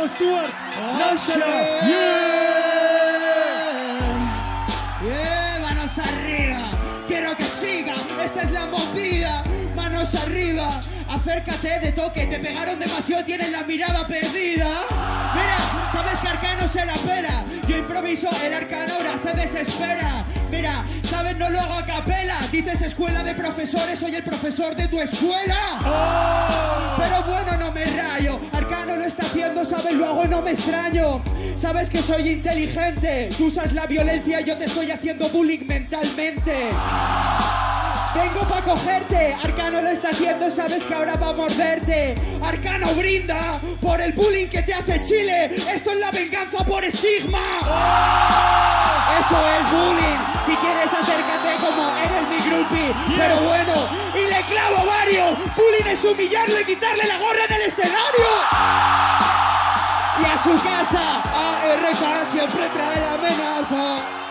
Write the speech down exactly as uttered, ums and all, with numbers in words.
Arcano, Stuart, Lánzala. Yeah, manos arriba, quiero que siga, esta es la movida, manos arriba, acércate de toque, te pegaron demasiado, tienes la mirada perdida. Mira, sabes que Arcano se la pela, yo improviso, el Arcano ahora se desespera. Mira, sabes, no lo hago a capela, dices escuela de profesores, soy el profesor de tu escuela. Oh. Pero bueno, no me rayo, Arcano lo está haciendo, sabes, lo hago y no me extraño. Sabes que soy inteligente, tú usas la violencia, yo te estoy haciendo bullying mentalmente. Vengo pa' cogerte, Arcano lo está haciendo, sabes que ahora va a morderte. Arcano brinda por el bullying que te hace Chile, esto es la venganza por estigma. Oh. Eso es bullying, si quieres acércate como eres mi groupie. Yes. Pero bueno, y le clavo varios, bullying es humillarlo y quitarle la gorra en el escenario. Y a su casa, A R K siempre trae la amenaza.